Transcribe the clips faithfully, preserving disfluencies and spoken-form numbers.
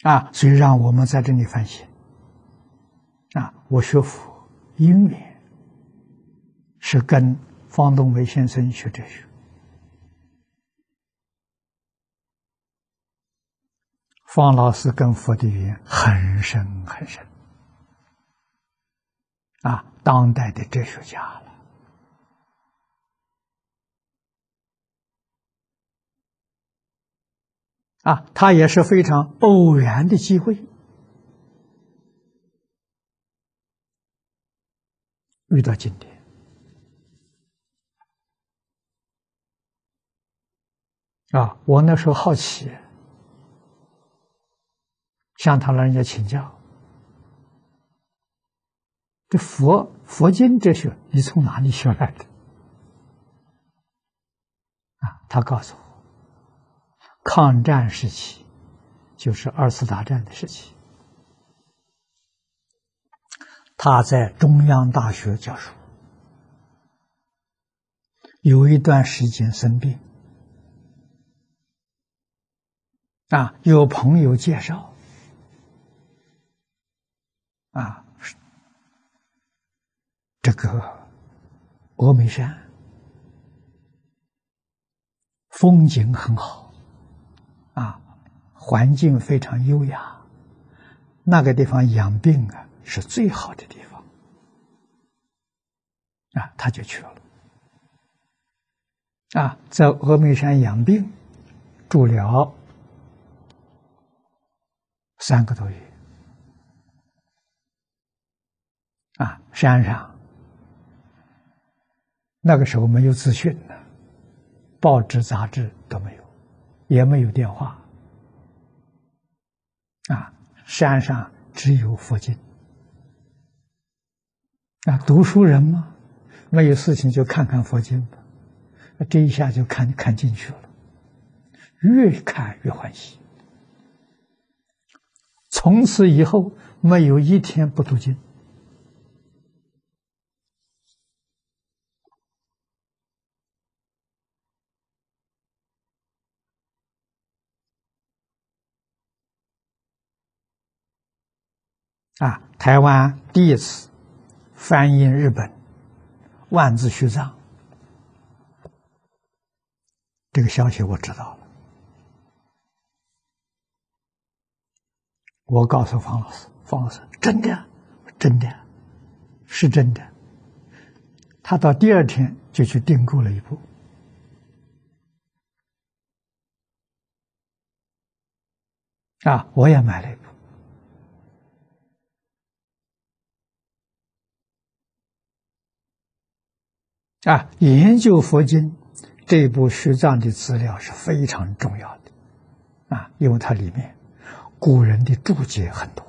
啊，所以让我们在这里反省啊，我学佛因缘是跟方东梅先生学哲学，方老师跟佛的缘很深很深啊，当代的哲学家了啊，他也是非常偶然的机会遇到经典啊，我那时候好奇，向他老人家请教，这佛佛经哲学你从哪里学来的？啊，他告诉我，抗战时期，就是二次大战的时期，他在中央大学教书，有一段时间生病，啊，有朋友介绍，啊，这个峨眉山风景很好，啊，环境非常优雅，那个地方养病啊是最好的地方，啊，他就去了，啊，在峨眉山养病，住了三个多月，啊，山上那个时候没有资讯呢，报纸杂志都没有，也没有电话，啊，山上只有佛经，啊，读书人嘛，没有事情就看看佛经吧，这一下就看看进去了，越看越欢喜，从此以后没有一天不读经。啊，台湾第一次翻译日本万字序藏，这个消息我知道了。我告诉方老师，方老师真的，真的，是真的。他到第二天就去订购了一部。啊，我也买了一部。啊，研究佛经这部序藏的资料是非常重要的，啊，因为它里面古人的注解很多，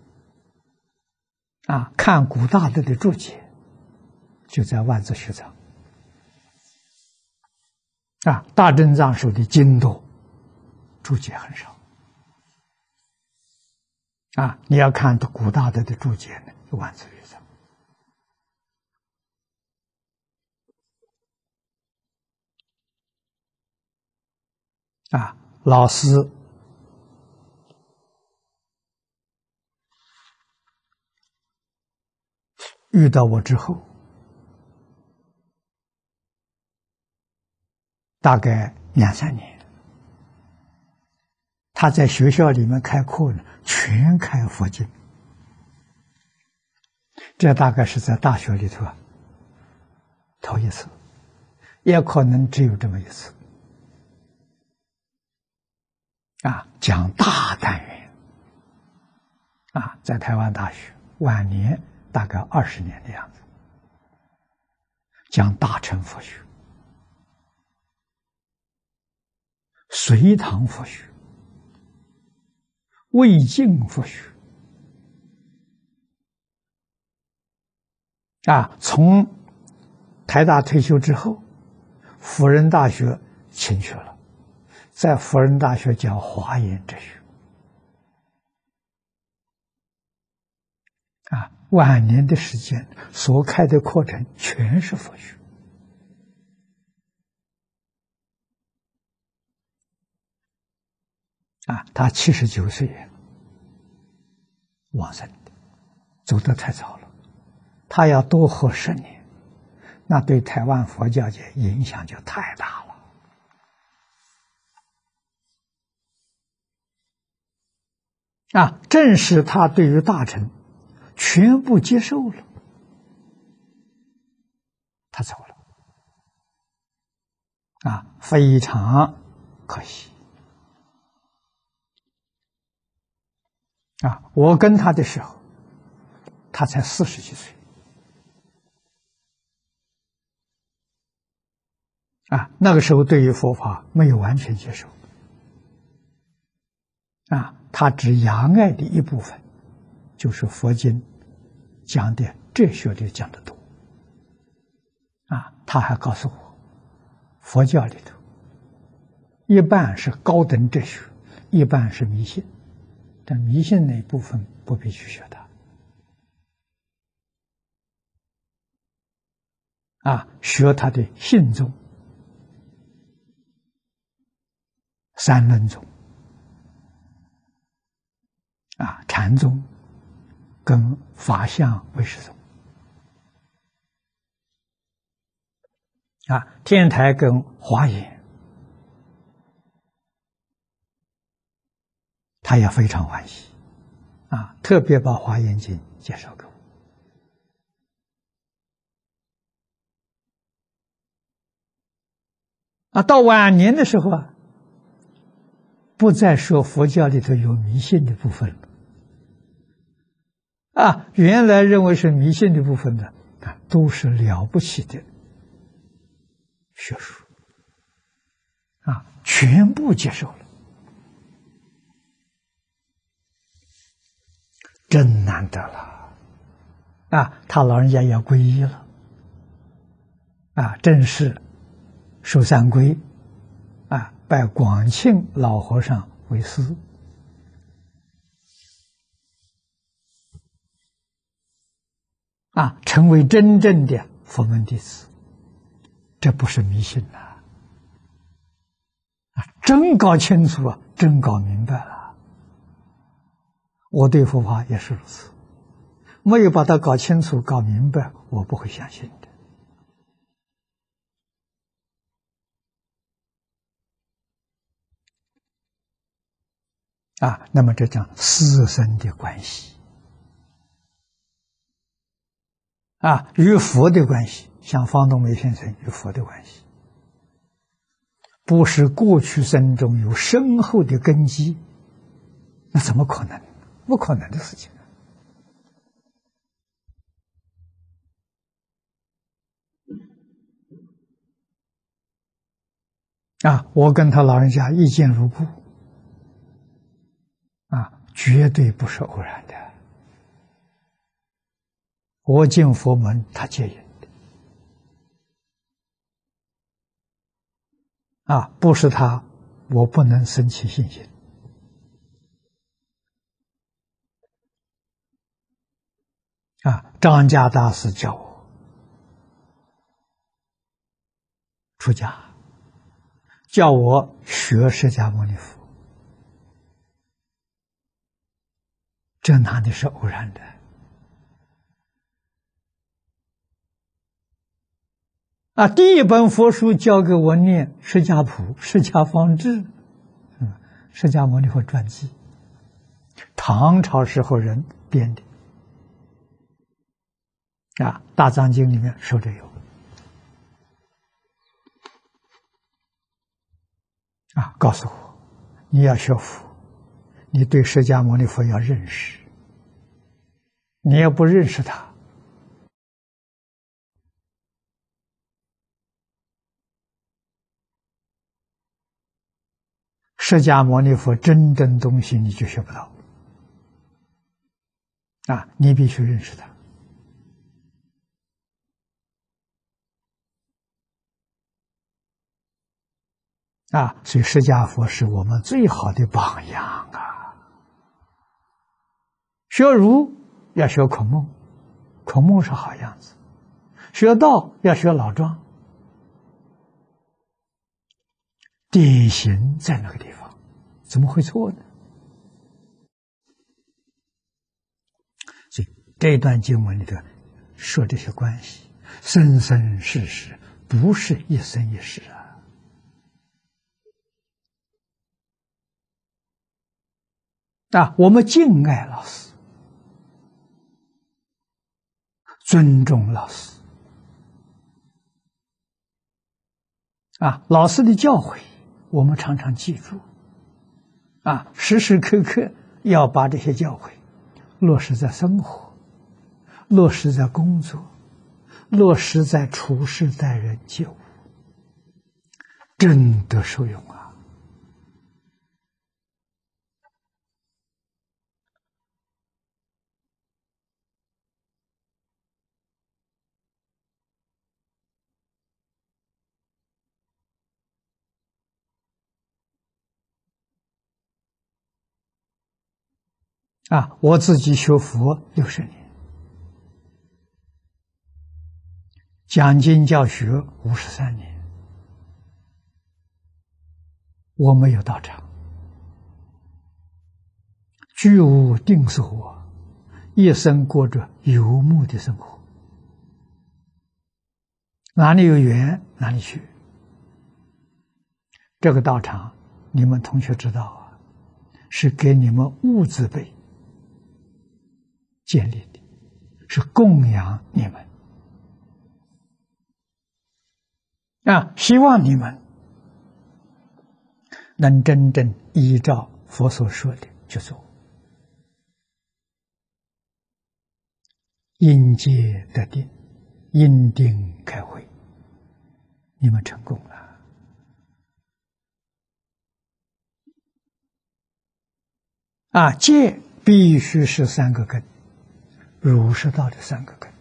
啊，看古大德的注解，就在万字序藏，啊，大正藏书的经多，注解很少，啊，你要看古大德的注解呢，万字序藏。啊，老师遇到我之后，大概两三年，他在学校里面开课呢，全开佛经，这大概是在大学里头啊头一次，也可能只有这么一次。啊，讲大单元，啊，在台湾大学晚年大概二十年的样子，讲大乘佛学、隋唐佛学、魏晋佛学，啊，从台大退休之后，辅仁大学请去了，在辅仁大学讲华严哲学，啊，晚年的时间所开的课程全是佛学，啊，他七十九岁， 往生的，走得太早了。他要多活十年，那对台湾佛教界影响就太大了。啊，正是他对于大乘全部接受了，他走了。啊，非常可惜。啊，我跟他的时候，他才四十几岁。啊，那个时候对于佛法没有完全接受。啊，他只仰爱的一部分，就是佛经讲的哲学里讲的多。啊，他还告诉我，佛教里头一半是高等哲学，一半是迷信，但迷信那一部分不必去学它。啊，学他的信宗、三论宗、啊禅宗跟法相唯识宗。啊，天台跟华严，他也非常欢喜，啊，特别把《华严经》介绍给我。啊，到晚年的时候啊，不再说佛教里头有迷信的部分了。啊，原来认为是迷信的部分呢，啊，都是了不起的学术，啊，全部接受了，真难得了。啊，他老人家也皈依了，啊，正式受三皈，啊，拜广庆老和尚为师，啊，成为真正的佛门弟子。这不是迷信呐，啊，真搞清楚啊，真搞明白了。我对佛法也是如此，没有把它搞清楚、搞明白，我不会相信的。啊，那么这讲师生的关系，啊，与佛的关系，像方东梅先生与佛的关系，不是过去生中有深厚的根基，那怎么可能？不可能的事情。啊，我跟他老人家一见如故，啊，绝对不是偶然的。我进佛门，他接引的，啊，不是他，我不能生起信心。啊，张家大师教我出家，叫我学释迦牟尼佛，这哪里是偶然的？啊，第一本佛书教给我念《释迦谱》《释迦方志》，嗯，释迦牟尼佛传记，唐朝时候人编的。啊，《大藏经》里面说着有。啊，告诉我，你要学佛，你对释迦牟尼佛要认识，你要不认识他，释迦牟尼佛真正东西你就学不到。啊，你必须认识他。啊，所以释迦佛是我们最好的榜样啊！学儒要学孔孟，孔孟是好样子；学道要学老庄，典型在那个地方，怎么会错呢？ 这一段经文里头说这些关系，生生世世，不是一生一世啊！啊，我们敬爱老师，尊重老师，啊，老师的教诲，我们常常记住，啊，时时刻刻要把这些教诲落实在生活，落实在工作，落实在处事待人接物，真的受用啊！啊，我自己学佛六十年，讲经教学五十三年，我没有道场，居无定所，一生过着游牧的生活，哪里有缘哪里去。这个道场，你们同学知道啊，是给你们物质辈建立的，是供养你们啊！希望你们能真正依照佛所说的去做，因戒得定，因定开慧，你们成功了。啊，戒必须是三个根，儒释道的三个根。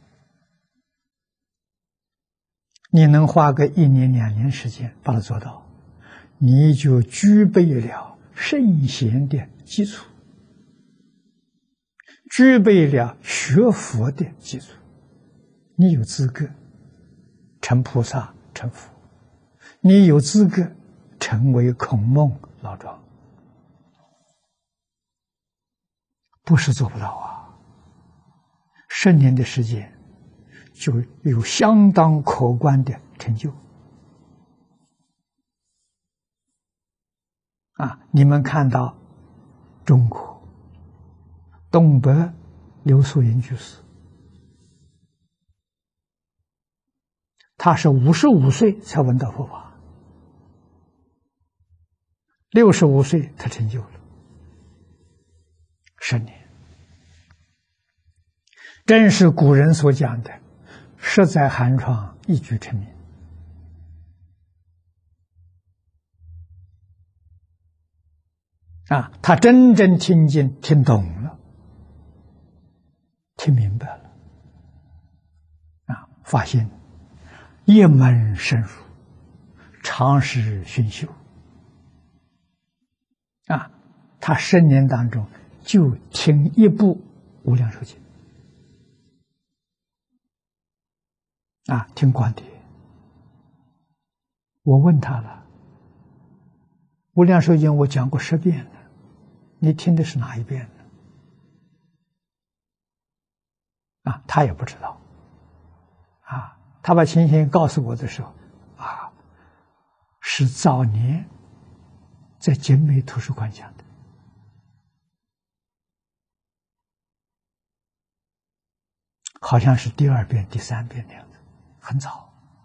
你能花个一年两年时间把它做到，你就具备了圣贤的基础，具备了学佛的基础，你有资格成菩萨成佛，你有资格成为孔孟老庄。不是做不到啊！十年的时间就有相当可观的成就啊！你们看到中国东北刘素云居士，他是五十五岁才闻到佛法，六十五岁他成就了，十年。正是古人所讲的“十载寒窗一举成名”啊，他真正听经听懂了，听明白了啊，发现一门深入，长时熏修啊，他十年当中就听一部《无量寿经》啊，听光碟。我问他了，《无量寿经》我讲过十遍了，你听的是哪一遍呢？啊，他也不知道。啊，他把情形告诉我的时候，啊，是早年在景美图书馆讲的，好像是第二遍、第三遍那样子，很早。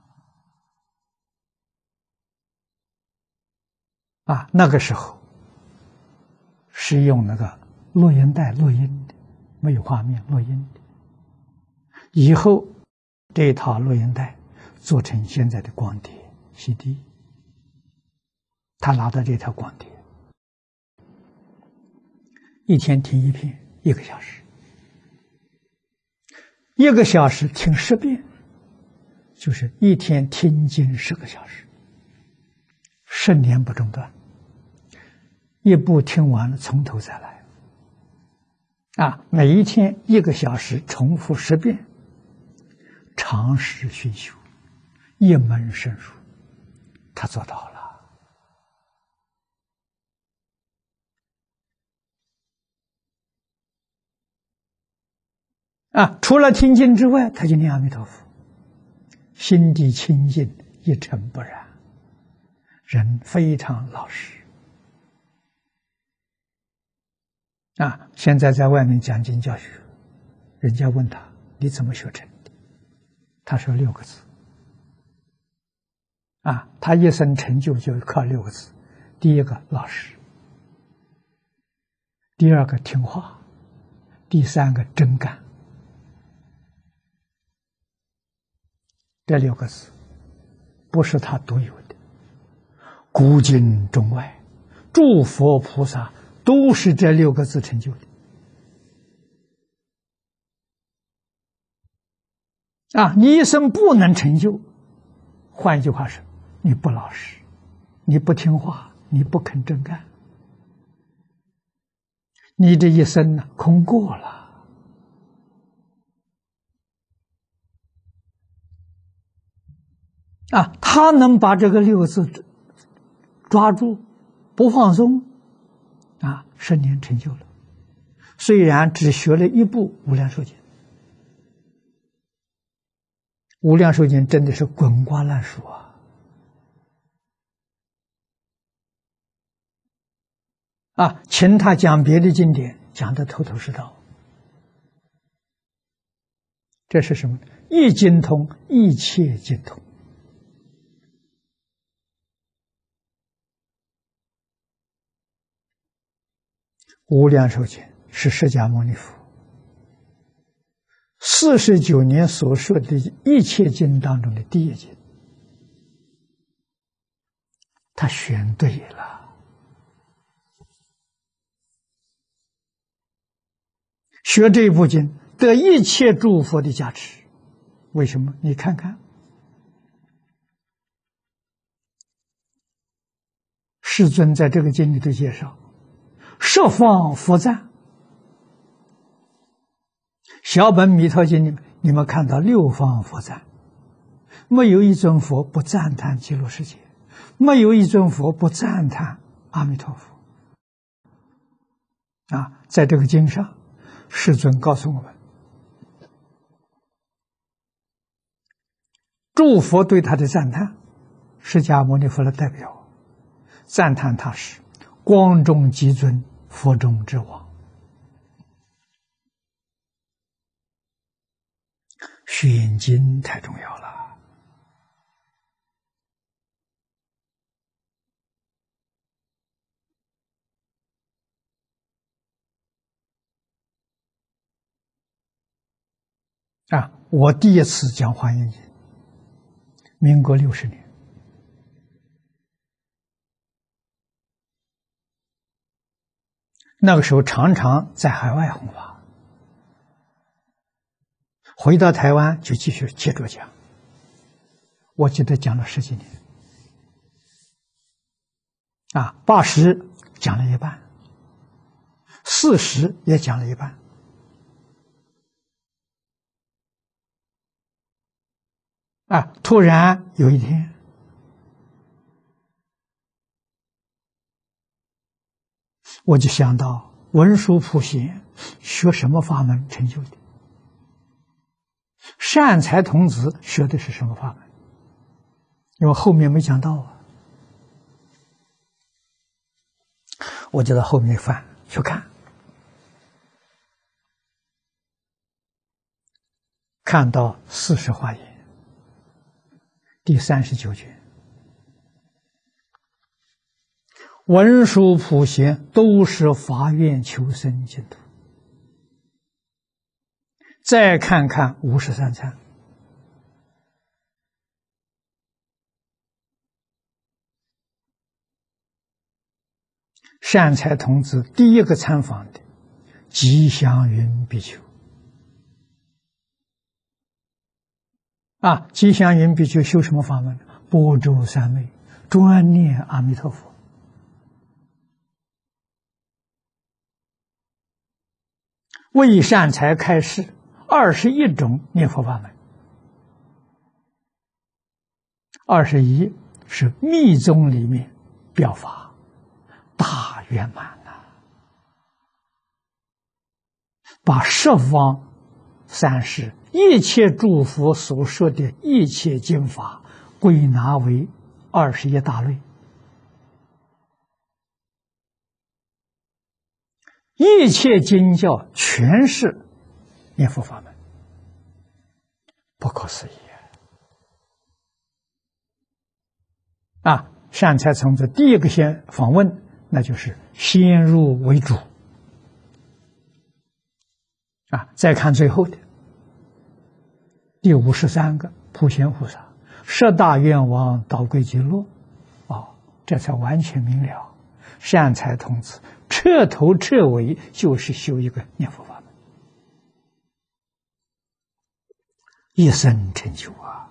啊，那个时候是用那个录音带录音的，没有画面录音的。以后这一套录音带做成现在的光碟 C D， 他拿到这条光碟，一天听一遍，一个小时，一个小时听十遍，就是一天听经十个小时，十年不中断。一部听完了，从头再来。啊，每一天一个小时，重复十遍，长时熏修，一门深入，他做到了。 啊，除了听经之外，他就念阿弥陀佛，心地清净，一尘不染，人非常老实。啊，现在在外面讲经教学，人家问他你怎么学成的？他说六个字。啊，他一生成就就靠六个字：第一个老实，第二个听话，第三个真干。这六个字不是他独有的，古今中外诸佛菩萨都是这六个字成就的。啊，你一生不能成就，换一句话说，你不老实，你不听话，你不肯真干，你这一生呢空过了。啊，他能把这个六个字抓住，不放松，啊，十年成就了。虽然只学了一部《无量寿经》，《无量寿经》真的是滚瓜烂熟啊！啊，请他讲别的经典，讲得头头是道。这是什么？一经通，一切经通。无量寿经是释迦牟尼佛四十九年所说的一切经当中的第一经，他选对了，学这部经得一切诸佛的加持。为什么？你看看世尊在这个经里的介绍，十方佛赞。小本弥陀经里面，你们看到六方佛赞，没有一尊佛不赞叹极乐世界，没有一尊佛不赞叹阿弥陀佛。啊，在这个经上，世尊告诉我们，诸佛对他的赞叹，释迦牟尼佛的代表，赞叹他是光中极尊，佛中之王。选经太重要了。啊，我第一次讲华严经，民国六十年，那个时候常常在海外弘法，回到台湾就继续接着讲。我记得讲了十几年，啊，八十讲了一半，四十也讲了一半。啊，突然有一天，我就想到文殊普贤学什么法门成就的？善财童子学的是什么法门？因为后面没讲到啊，我就到后面翻去看，看到四十华严第三十九卷，文殊普贤都是发愿求生净土。再看看五十三参，善财童子第一个参访的吉祥云比丘啊，吉祥云比丘修什么法门？般舟三昧，专念阿弥陀佛。为善财开示二十一种念佛法门，二十一是密宗里面表法大圆满呐、啊，把十方三是一切诸佛所说的一切经法，归纳为二十一大类。一切经教全是念佛法门，不可思议啊！善财童子第一个先访问，那就是先入为主啊！再看最后的第五十三个普贤菩萨，十大愿王导归极乐，哦，这才完全明了。善财童子彻头彻尾就是修一个念佛法门，一生成就啊！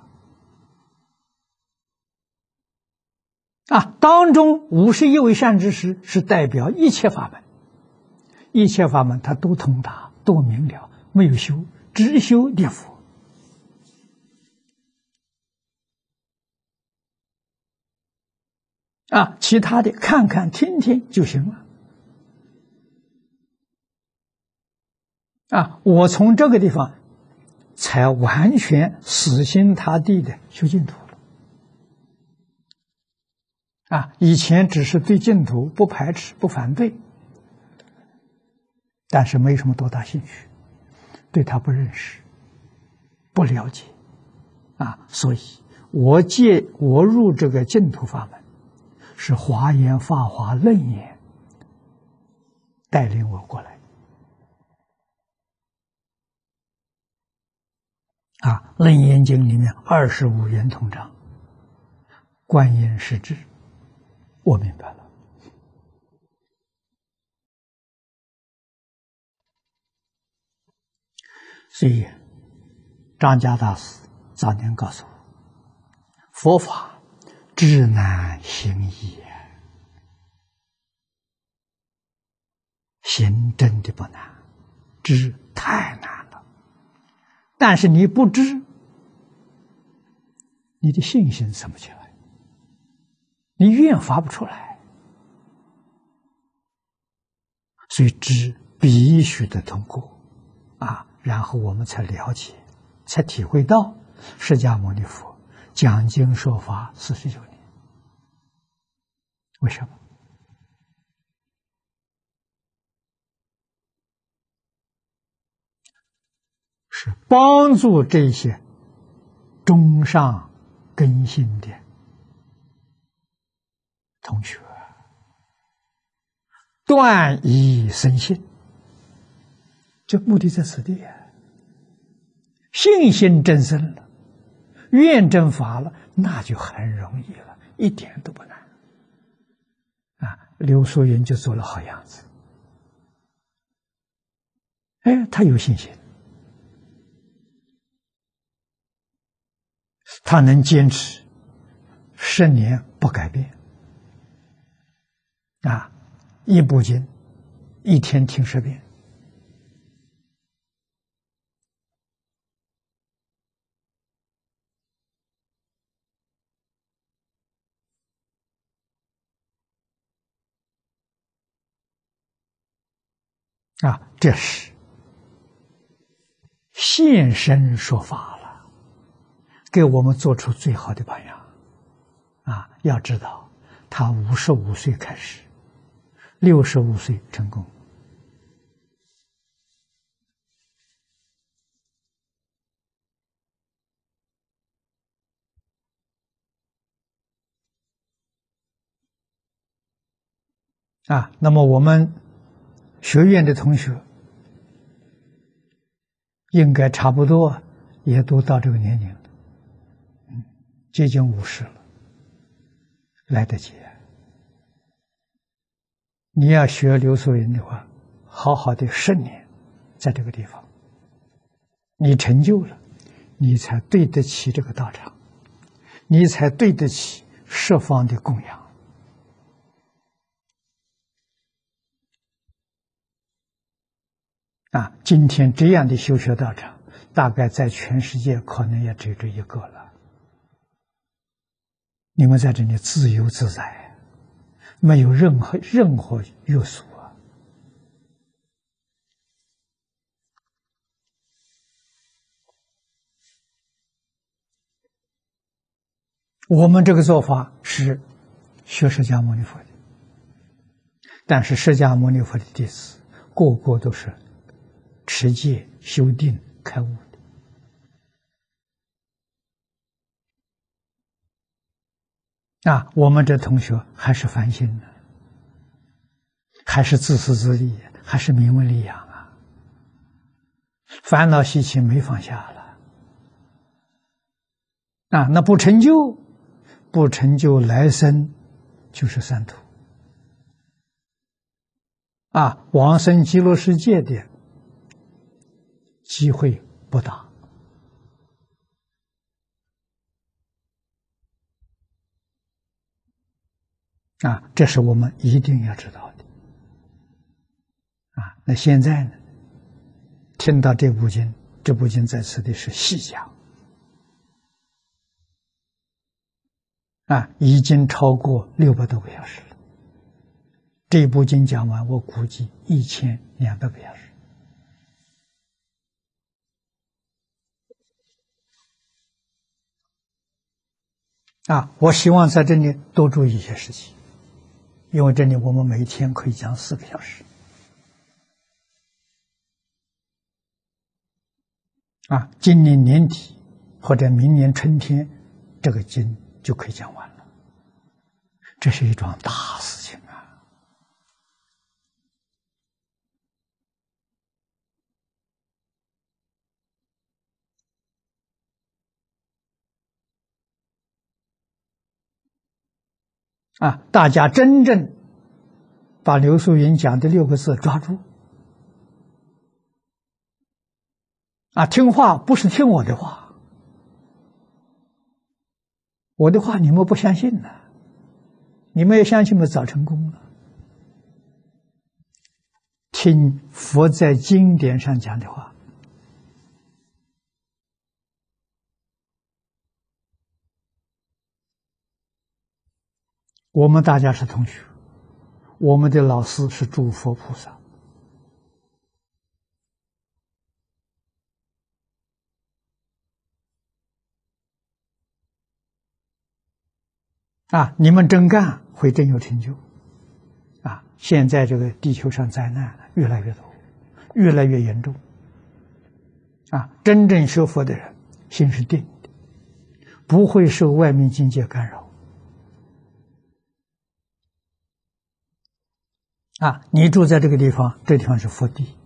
啊，当中五十一位善知识是代表一切法门，一切法门他都通达，都明了，没有修，只修念佛。啊，其他的看看听听就行了。啊，我从这个地方才完全死心塌地的修净土了。啊，以前只是对净土不排斥、不反对，但是没什么多大兴趣，对他不认识、不了解。啊，所以我借我入这个净土法门，是华严、法华、楞严带领我过来。啊，《楞严经》里面二十五圆通章，观音是智，我明白了。所以，张家大师早年告诉我，佛法知难行易，行真的不难，知太难了。但是你不知，你的信心生不起来，你愿发不出来，所以知必须得通过啊，然后我们才了解，才体会到释迦牟尼佛讲经说法四十九年，为什么？是帮助这些中上根性的同学断疑生信，这目的在此地啊。信心真生了，愿真发了，那就很容易了，一点都不难啊。刘素云就做了好样子，哎，他有信心，他能坚持十年不改变啊，一部经一天听十遍，啊，这是现身说法了，给我们做出最好的榜样啊！要知道，他五十五岁开始，六十五岁成功。啊，那么我们学院的同学应该差不多也都到这个年龄了，嗯，接近五十了，来得及。你要学刘素云的话，好好的十年，在这个地方，你成就了，你才对得起这个道场，你才对得起十方的供养。啊，今天这样的修学道场，大概在全世界可能也只有这一个了。你们在这里自由自在，没有任何任何约束啊！ 我们这个做法是学释迦牟尼佛的，但是释迦牟尼佛的弟子个个都是持戒、修定、开悟的。啊，我们这同学还是凡心呢，还是自私自利，还是名闻利养啊，烦恼习气没放下了啊，那不成就。不成就来生就是三途啊，往生极乐世界的机会不大啊，这是我们一定要知道的啊。那现在呢，听到这部经，这部经在此的是细讲。啊，已经超过六百多个小时了。这部经讲完，我估计一千两百个小时。啊，我希望在这里多注意一些事情，因为这里我们每一天可以讲四个小时。啊，今年年底或者明年春天，这个经就可以讲完了，这是一桩大事情啊！啊，大家真正把刘素云讲的六个字抓住啊，听话不是听我的话，我的话你们不相信呢，你们也相信嘛，早成功了。听佛在经典上讲的话，我们大家是同学，我们的老师是诸佛菩萨，啊，你们真干会真有成就，啊，现在这个地球上灾难越来越多，越来越严重，啊，真正学佛的人心是定的，不会受外面境界干扰。啊，你住在这个地方，这地方是佛地。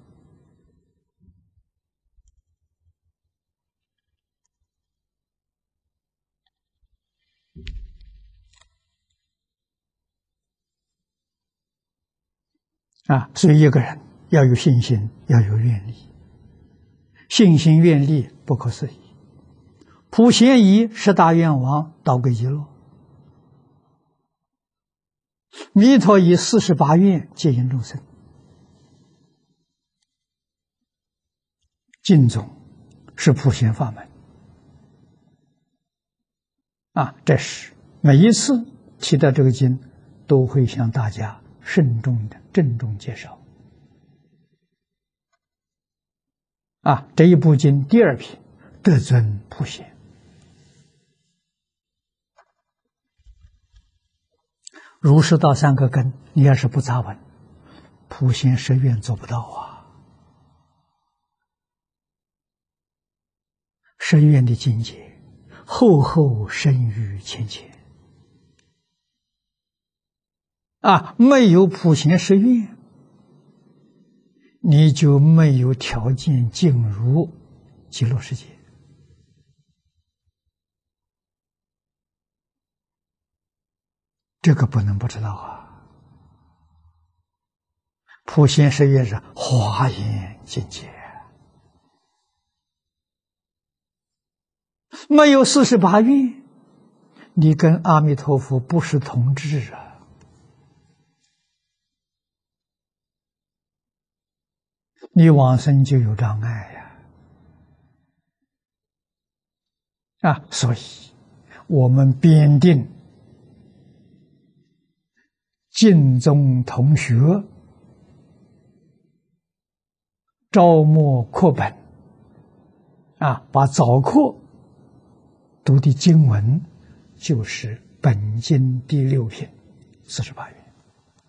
啊，所以一个人要有信心，要有愿力。信心愿力不可思议。普贤仪十大愿王导归极乐，弥陀以四十八愿接引众生。经宗是普贤法门啊，这是每一次提到这个经，都会向大家慎重的郑重介绍。啊，这一部经第二品得尊普贤。儒释道三个根，你要是不扎稳，普贤十愿做不到啊。十愿的境界，厚厚深于浅浅。啊，没有普贤十愿，你就没有条件进入极乐世界。这个不能不知道啊！普贤十愿是华严境界，没有四十八愿，你跟阿弥陀佛不是同志啊！你往生就有障碍呀！啊，所以我们编定净宗同学招募课本啊，把早课读的经文就是本经第六品四十八愿。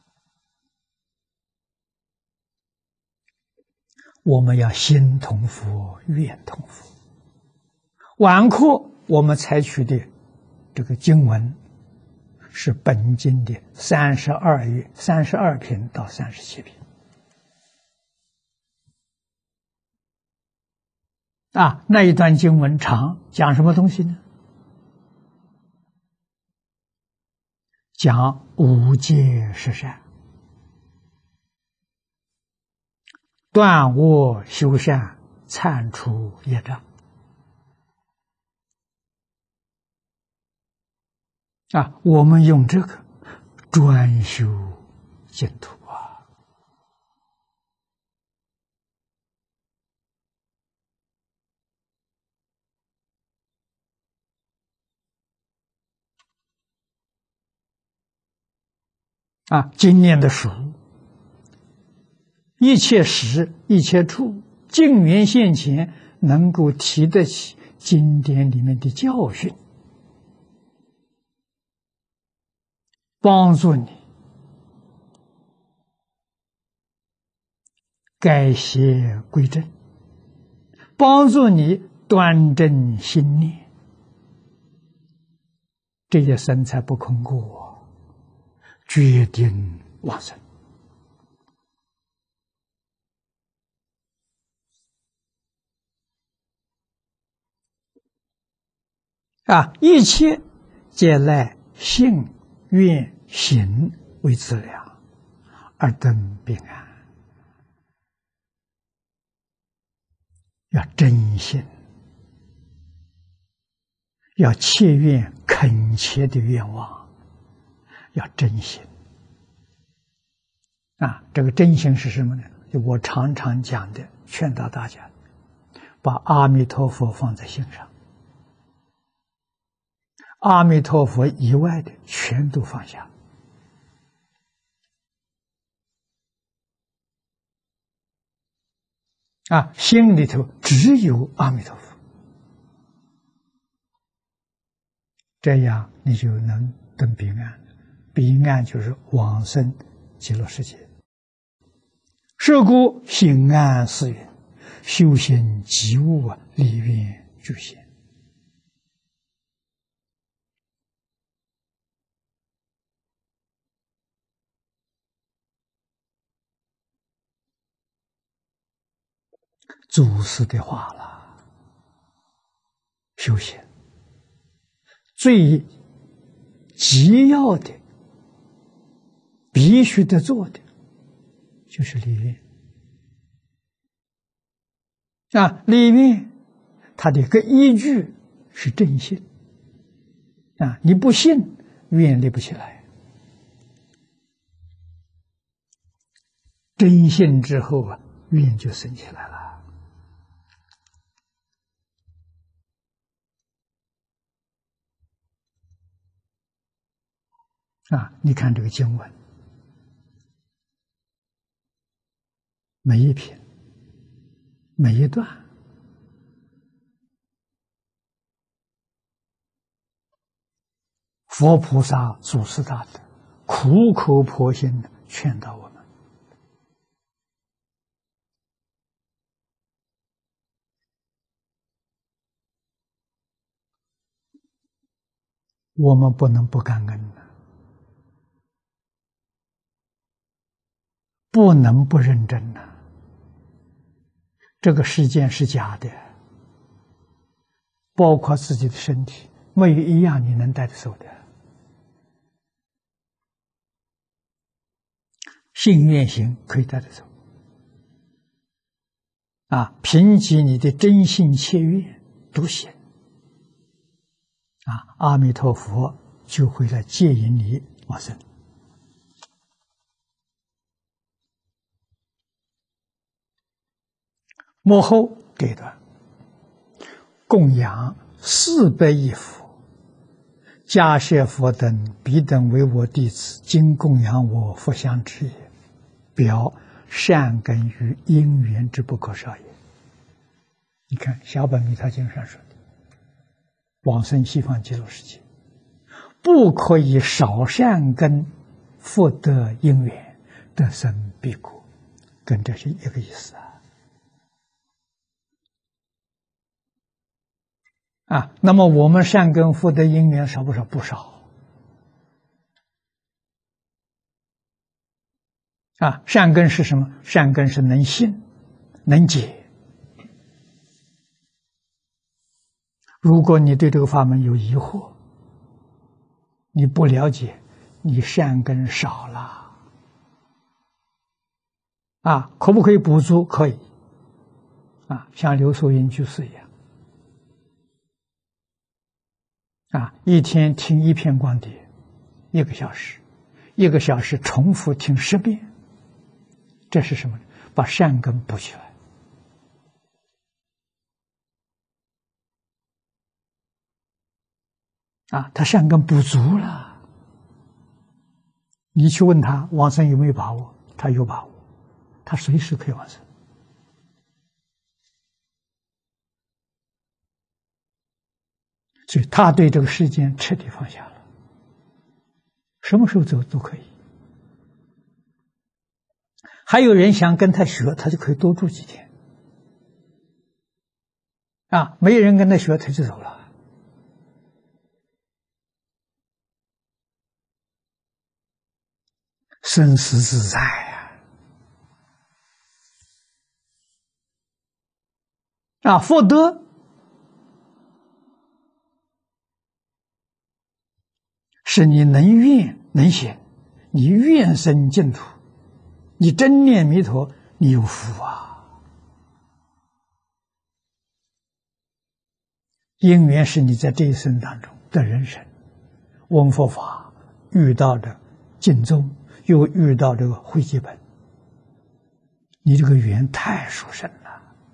我们要心同佛，愿同佛。晚课我们采取的这个经文是本经的三十二页、三十二品到三十七品。啊，那一段经文长，讲什么东西呢？讲五戒十善，断恶修善，忏除业障。啊，我们用这个专修净土啊！啊，经念的书，一切时一切处，境缘现前，能够提得起经典里面的教训，帮助你改邪归正，帮助你端正心念，这些生才不空过，决定往生。啊，一切皆赖信愿行为资粮，而得彼岸。要真心，要切愿恳切的愿望，要真心。啊，这个真心是什么呢？就我常常讲的，劝导大家，把阿弥陀佛放在心上，阿弥陀佛以外的全都放下。啊，心里头只有阿弥陀佛，这样你就能得彼岸。彼岸就是往生极乐世界。是故心安思源，修行即悟啊，离愿具现。祖师的话了，修行最急要的、必须得做的，就是离愿。啊，离愿它的一个依据是正信。啊，你不信，愿立不起来。真信之后啊，愿就生起来了。啊，你看这个经文，每一篇、每一段，佛菩萨、祖师大德苦口婆心的劝导我们。我们不能不感恩的，不能不认真的。这个世界是假的，包括自己的身体，没有一样你能带得走的。信愿行可以带得走，啊，凭借你的真心切愿都行。啊，阿弥陀佛就会来接引你往生。幕后这一段，供养四百亿佛，迦叶佛等彼等为我弟子，今供养我佛像之也，表善根与因缘之不可少也。你看小本弥陀经上说的，往生西方极乐世界， 不可以少善根福德因缘得生彼国，跟这是一个意思啊。啊，那么我们善根福德因缘少不少？不少。啊，善根是什么？善根是能信、能解。如果你对这个法门有疑惑，你不了解，你善根少了。啊，可不可以补足？可以。啊，像刘素云居士一样。啊，一天听一篇光碟，一个小时，一个小时重复听十遍。这是什么？把善根补起来。啊，他善根补足了。你去问他往生有没有把握？他有把握，他随时可以往生。所以他对这个世间彻底放下了，什么时候走都可以。还有人想跟他学，他就可以多住几天。啊，没人跟他学，他就走了。生死自在呀！啊，福德是你能愿能显，你愿生净土，你真念弥陀，你有福啊！因缘是你在这一生当中的人生，闻佛法遇到的净宗，又遇到这个慧基本，你这个缘太殊胜了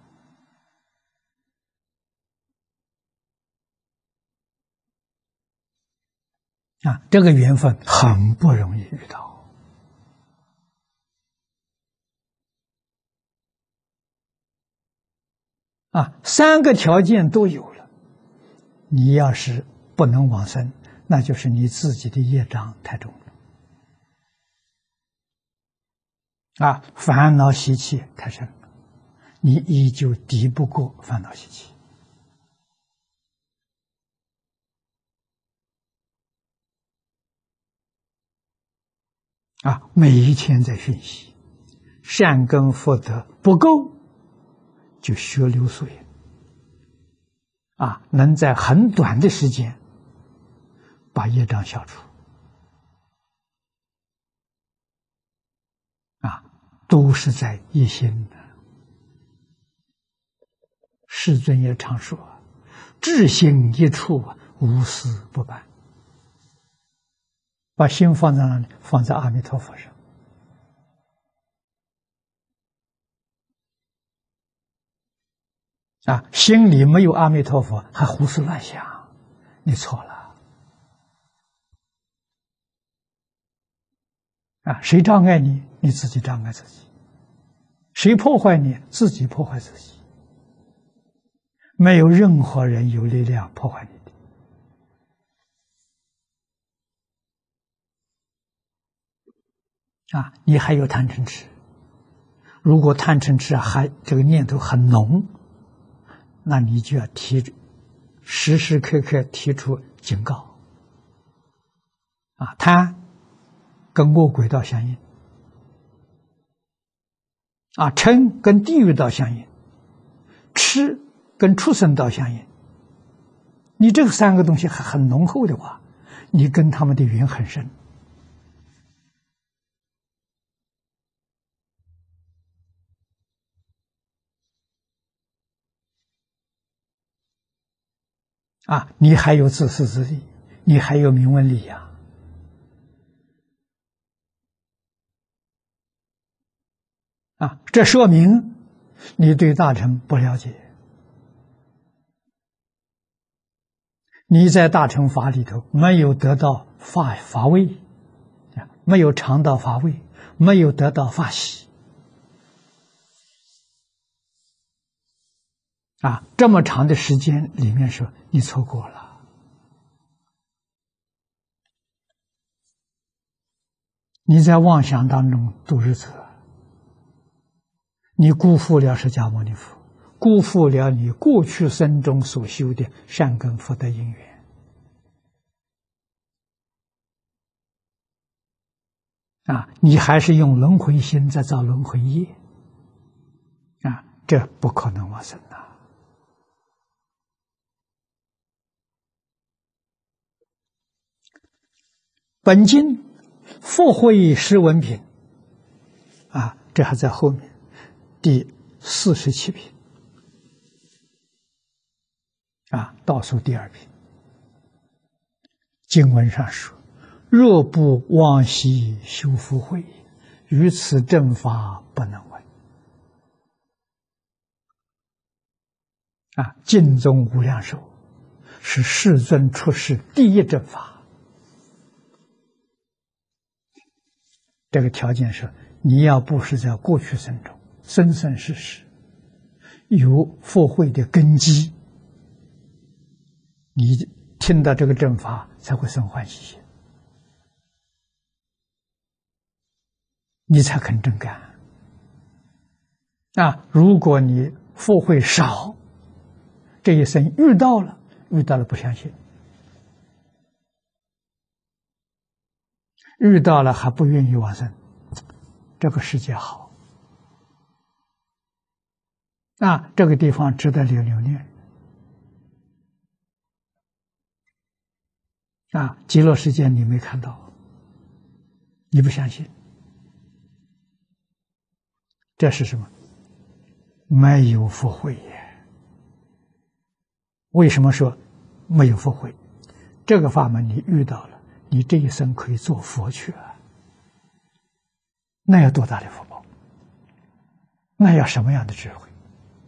啊！这个缘分很不容易遇到啊，三个条件都有了，你要是不能往生，那就是你自己的业障太重了啊，烦恼习气太深了，你依旧敌不过烦恼习气啊！每一天在学习，善根福德不够，就学流苏言啊，能在很短的时间把业障消除啊，都是在一心的。世尊也常说，至心一处，无私不办。把心放在哪里？放在阿弥陀佛上。啊，心里没有阿弥陀佛，还胡思乱想，你错了。啊，谁障碍你？你自己障碍自己。谁破坏你？自己破坏自己。没有任何人有力量破坏你的。啊，你还有贪嗔痴。如果贪嗔痴还这个念头很浓，那你就要提，时时刻刻提出警告。啊，贪跟恶鬼道相应，啊，嗔跟地狱道相应，痴跟畜生道相应。你这三个东西还很浓厚的话，你跟他们的缘很深。啊，你还有自私自利，你还有名闻利养。啊，这说明你对大乘不了解。你在大乘法里头没有得到法法味，没有尝到法味，没有得到法喜。啊，这么长的时间里面说，你错过了。 你在妄想当中度日子，你辜负了释迦牟尼佛，辜负了你过去生中所修的善根福德因缘。啊，你还是用轮回心在造轮回业，啊，这不可能往生呐。本经复会释文品，啊，这还在后面，第四十七品，啊，倒数第二品。经文上说：“若不往昔修福慧，于此正法不能闻。”啊，净宗无量寿是世尊出世第一正法。这个条件是，你要不是在过去生中生生世世有福慧的根基，你听到这个正法才会生欢喜心，你才肯真干。啊，如果你福慧少，这一生遇到了，遇到了不相信，遇到了还不愿意往生，这个世界好啊，这个地方值得留留念啊！极乐世界你没看到，你不相信，这是什么？没有福慧耶！为什么说没有福慧？这个法门你遇到了，你这一生可以做佛去啊！那要多大的福报？那要什么样的智慧？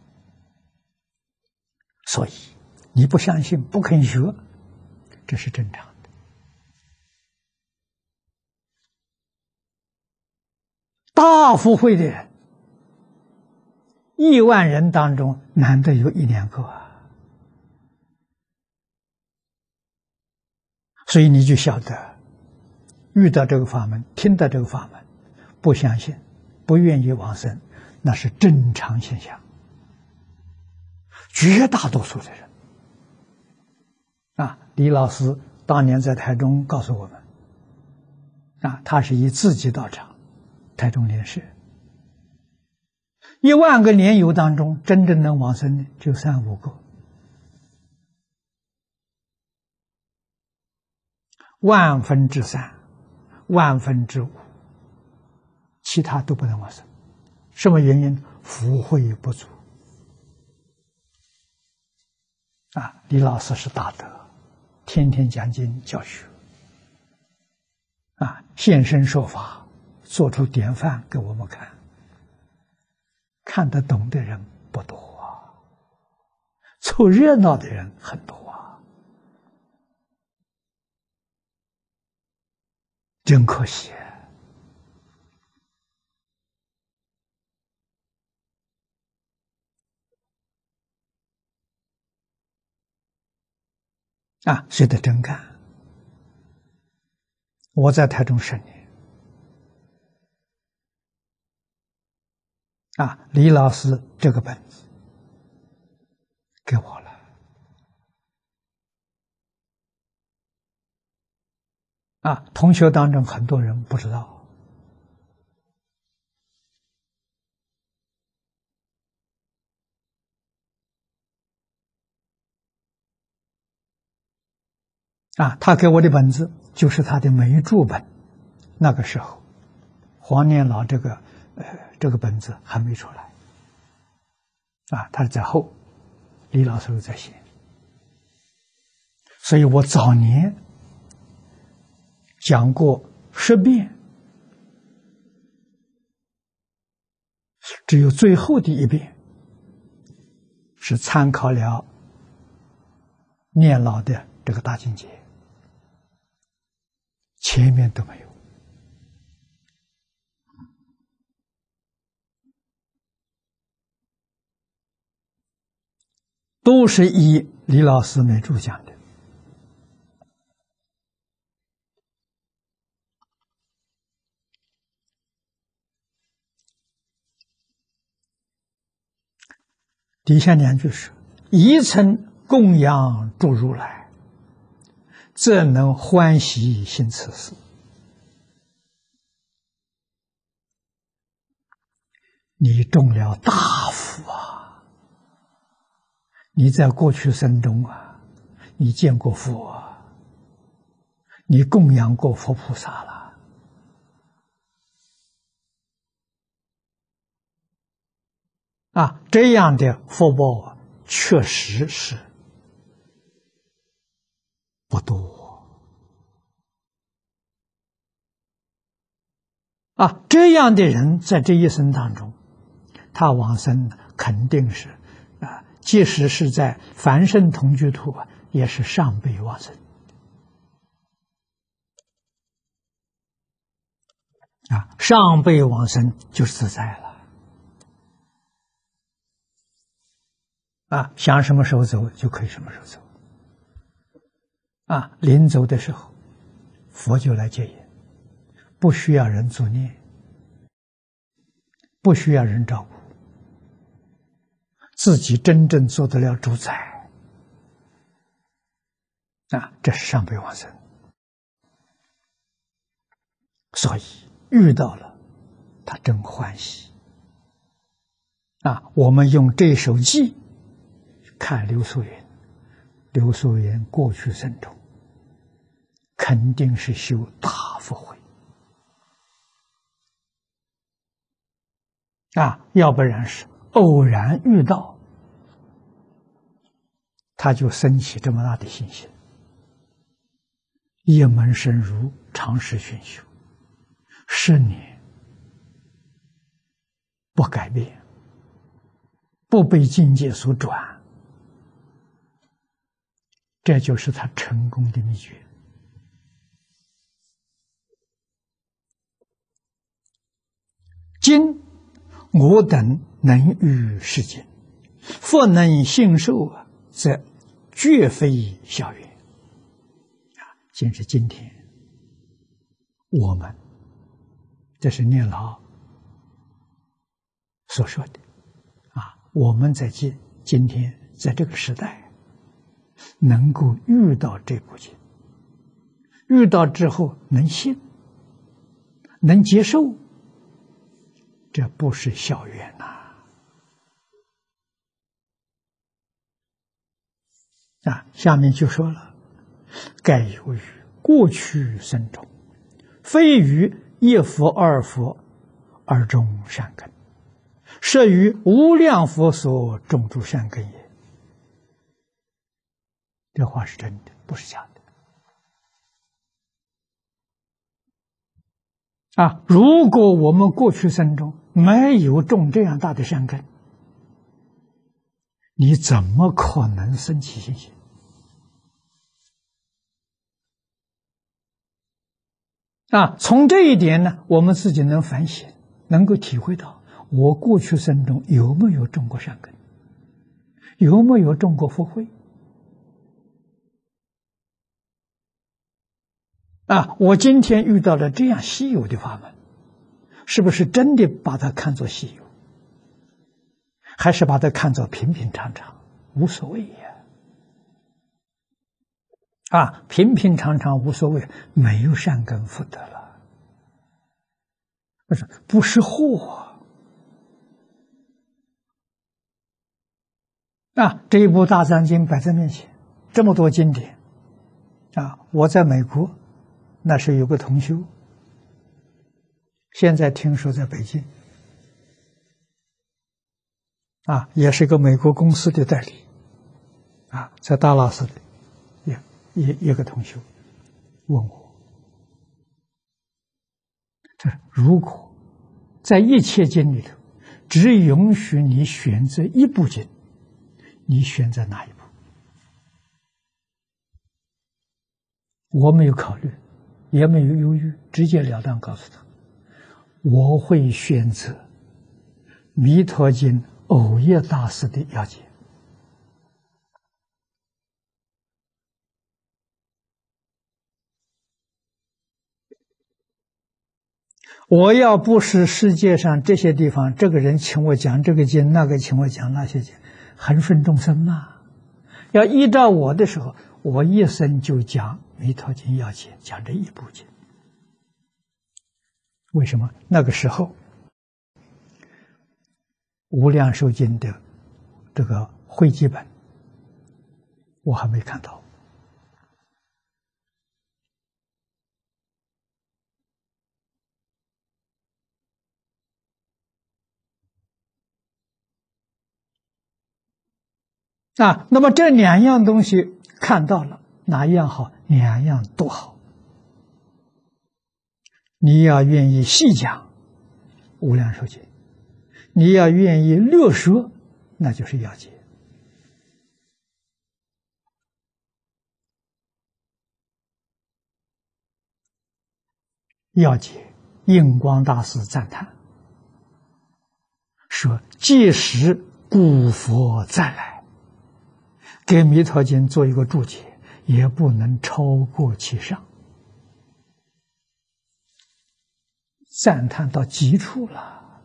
所以你不相信，不肯学，这是正常的。大福慧的人，亿万人当中难得有一两个啊！所以你就晓得，遇到这个法门，听到这个法门，不相信，不愿意往生，那是正常现象。绝大多数的人啊，李老师当年在台中告诉我们，啊，他是以自己道场，台中莲社，一万个莲友当中，真正能往生的就三五个，万分之三，万分之五，其他都不能往生。什么原因？福慧不足。啊，李老师是大德，天天讲经教学，啊，现身说法，做出典范给我们看，看得懂的人不多啊，凑热闹的人很多啊，真可惜。啊，学得真干！我在台中十年，啊，李老师这个本子给我了，啊，同学当中很多人不知道，啊，他给我的本子就是他的梅注本，那个时候，黄念老这个呃这个本子还没出来，啊，他是在后，李老师又在写，所以我早年讲过十遍，只有最后的一遍是参考了念老的这个大境界。前面都没有，都是依李老师梅注讲的。 底下两句是：一曾供养诸如来，则能欢喜行此事。你中了大福啊！你在过去生中啊，你见过佛啊，你供养过佛菩萨了啊！这样的福报啊，确实是不多啊！这样的人在这一生当中，他往生肯定是啊，即使是在凡圣同居土啊，也是上辈往生啊，上辈往生就是自在了啊，想什么时候走就可以什么时候走啊，临走的时候，佛就来接引，不需要人作孽，不需要人照顾。自己真正做得了主宰啊，这是上辈往生。所以遇到了，他真欢喜啊！我们用这首偈看刘素云，刘素云过去生中肯定是修大福慧啊，要不然是偶然遇到，他就升起这么大的信心。一门深入，长时熏修，十年不改变，不被境界所转，这就是他成功的秘诀。今我等能遇世间，佛能信受，则绝非小缘。今是今天，我们这是念老所说的啊，我们在今今天在这个时代，能够遇到这部经，遇到之后能信，能接受，这不是小缘呐！啊，下面就说了。盖由于过去生中，非于一佛二佛而种善根，是于无量佛所种诸善根也。这话是真的，不是假的。啊，如果我们过去生中没有种这样大的善根，你怎么可能生起信心？啊，从这一点呢，我们自己能反省，能够体会到我过去生中有没有种过善根，有没有种过福慧。啊，我今天遇到了这样稀有的法门，是不是真的把它看作稀有，还是把它看作平平常常，无所谓呀？啊，平平常常无所谓，没有善根福德了，不是不是祸啊！这一部大藏经摆在面前，这么多经典啊！我在美国，那时有个同修，现在听说在北京啊，也是个美国公司的代理啊，在达拉斯的。一一个同学问我，他说：“如果在一切经里头，只允许你选择一部经，你选择哪一部？”我没有考虑，也没有犹豫，直截了当告诉他：“我会选择《弥陀经》藕叶大师的要解。”我要不是世界上这些地方，这个人请我讲这个经，那个请我讲那些经， 恒顺众生嘛。要依照我的时候，我一生就讲《弥陀经》要解，讲这一部经。为什么？那个时候《无量寿经》的这个汇集本我还没看到。啊，那么这两样东西看到了，哪一样好？两样都好。你要愿意细讲无量寿经，你要愿意略说，那就是要解。要解，印光大师赞叹说：“即使古佛再来，给《弥陀经》做一个注解，也不能超过其上。”赞叹到极处了。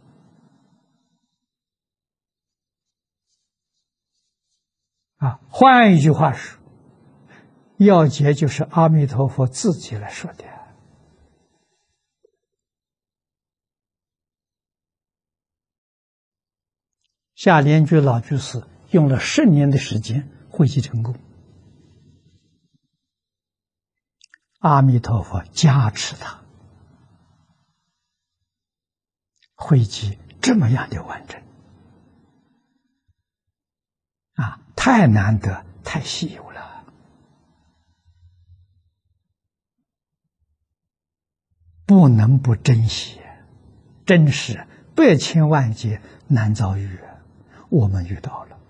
啊，换一句话说，要解就是阿弥陀佛自己来说的。夏莲居老居士用了十年的时间汇集成功，阿弥陀佛加持他，汇集这么样的完整，啊，太难得，太稀有了，不能不珍惜，真是百千万劫难遭遇，我们遇到了。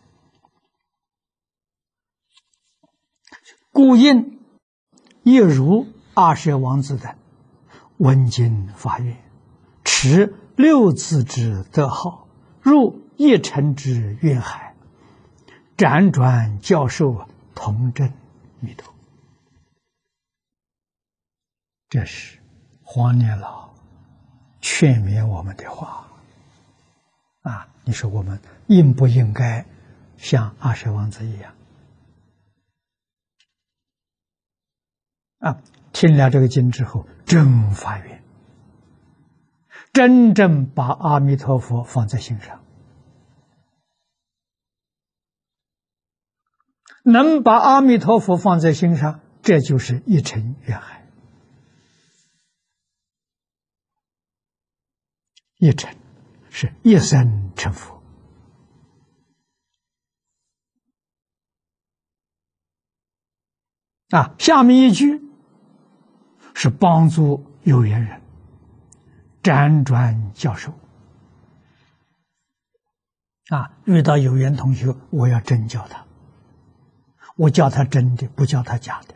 故应一如二舍王子的闻经发愿，持六字之德号，入一尘之愿海，辗转教授同证弥陀。这是黄年老劝勉我们的话啊！你说我们应不应该像二舍王子一样啊？听了这个经之后，真发愿，真正把阿弥陀佛放在心上，能把阿弥陀佛放在心上，这就是一尘愿海。一尘是一生成佛，啊，下面一句是帮助有缘人辗转教授，啊，遇到有缘同学，我要真教他，我教他真的，不教他假的，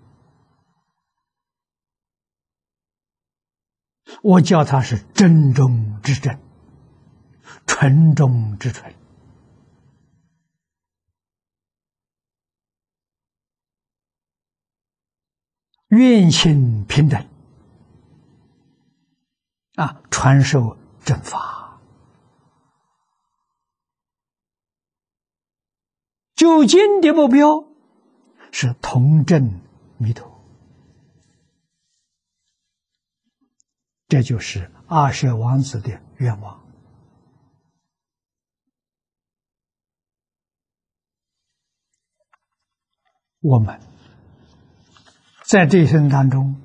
我教他是真中之真，纯中之纯，愿心平等，啊，传授正法。究竟的目标是同证弥陀，这就是二舍王子的愿望。我们在这一生当中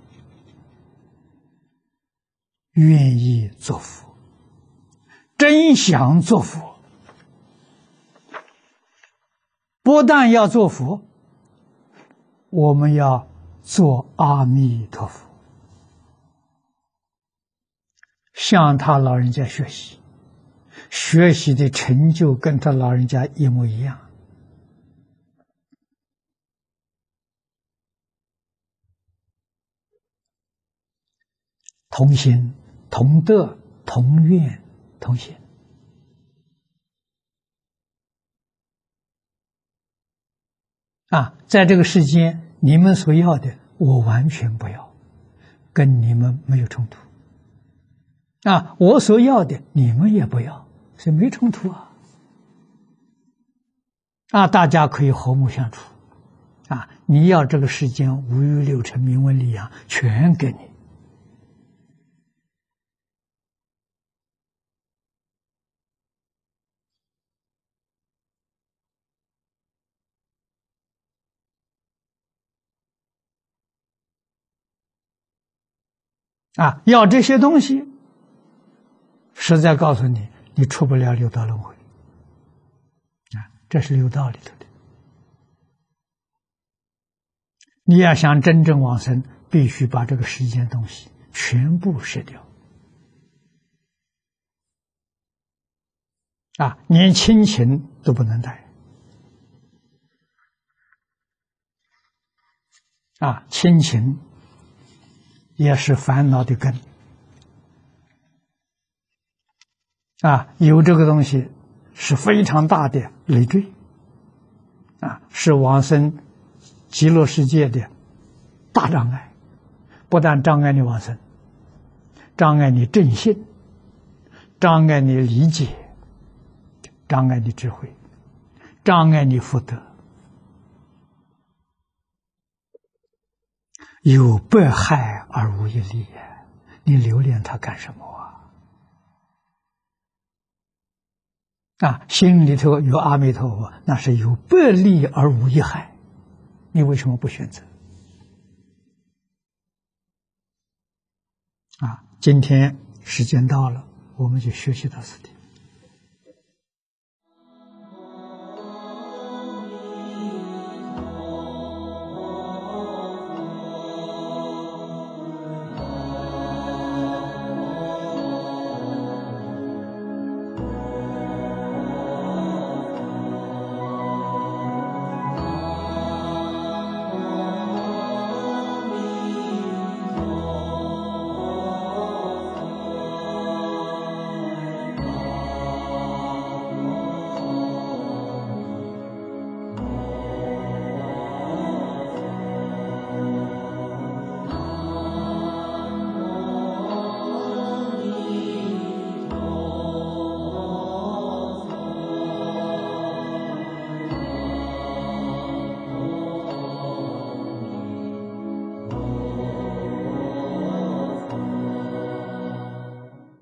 愿意做佛，真想做佛，不但要做佛，我们要做阿弥陀佛，向他老人家学习，学习的成就跟他老人家一模一样。同心、同德、同愿、同行。啊，在这个世间，你们所要的，我完全不要，跟你们没有冲突。啊，我所要的，你们也不要，所以没冲突啊。 啊，大家可以和睦相处。啊，你要这个世间五欲六尘名闻利养，全给你。啊，要这些东西，实在告诉你，你出不了六道轮回。啊，这是六道里头的。你要想真正往生，必须把这个世间东西全部舍掉。啊，连亲情都不能带。啊，亲情也是烦恼的根。啊，有这个东西是非常大的累赘。啊，是往生极乐世界的大障碍，不但障碍你往生，障碍你正信，障碍你理解，障碍你智慧，障碍你福德，有百害而无一利呀！你留恋它干什么啊？啊，心里头有阿弥陀佛，那是有百利而无一害，你为什么不选择？啊，今天时间到了，我们就学习到此地。